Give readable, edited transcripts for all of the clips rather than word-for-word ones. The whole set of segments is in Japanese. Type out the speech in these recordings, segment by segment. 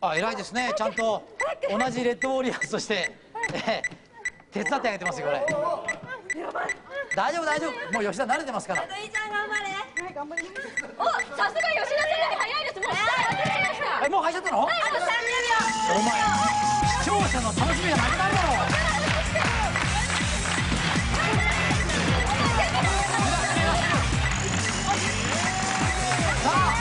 あ、偉いですね。ちゃんと同じレッドウォリアーズとして、手伝ってあげてますよ、これ。大丈夫大丈夫、もう吉田慣れてますから。 いいちゃん頑張れ。はい、頑張ります。 お、さすが吉田さんより早いです。もう下やってきました。 もう入っちゃったの？ あと30秒。 お前、視聴者の楽しみがなくなるだろう。さあ、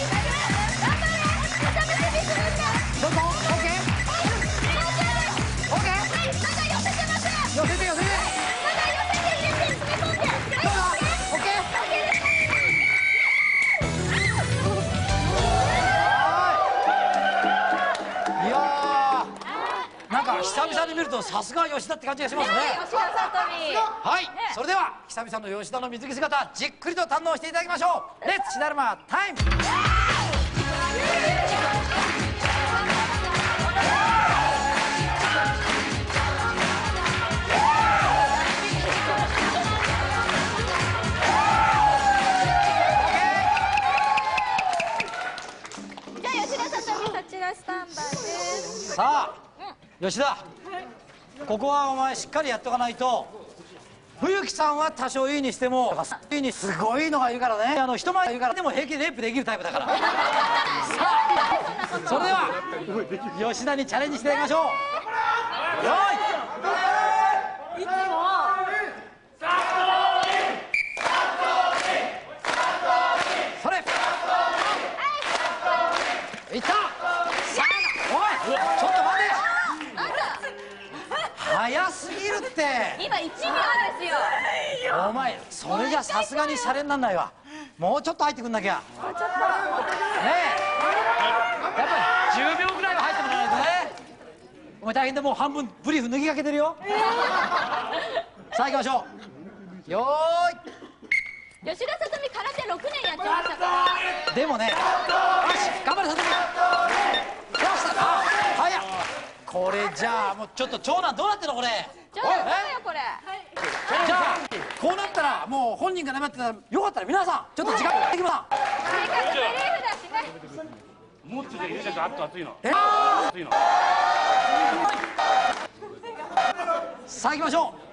どうぞ、オッケー。オッケー。寄せて寄せて。どうぞ、オッケー。いやー、なんか久々に見るとさすが吉田って感じがしますね。 吉田さとみ。 はい、それでは久々の吉田の水着姿じっくりと堪能していただきましょう。レッツしだるまタイム。 じゃあ吉田さとみそちらスタンバイです。 さあ、吉田、ここはお前しっかりやっとかないと。冬木さんは多少いいにしてもすごいのがいるからね。人前いるからでも平気でレイプできるタイプだから。さあ、それでは吉田にチャレンジしていただきましょう。よーい、 いつもそれいった。さあ、おい、ちょっと待て。早すぎるって。 今1秒ですよ。 お前それじゃさすがにシャレになんないわ。もうちょっと入ってくんなきゃねえ。やっぱり10秒ぐらいは入ってもらわないとね。お前大変でもう半分ブリーフ脱ぎかけてるよ。さあ行きましょう。よーい。 吉田さとみ空手6年やってましたから。 でもね、よし頑張れさとみ。よし、あ、早っ。これじゃあもうちょっと長男どうなってんのこれ。 ちょっとよこれ。 じゃあこうなったらもう本人が黙ってたらよかったら皆さんちょっと時間できます。 せっかくセリフだしね。 もうちょっと入れてあっと熱いの。熱いの。 さあ行きましょう。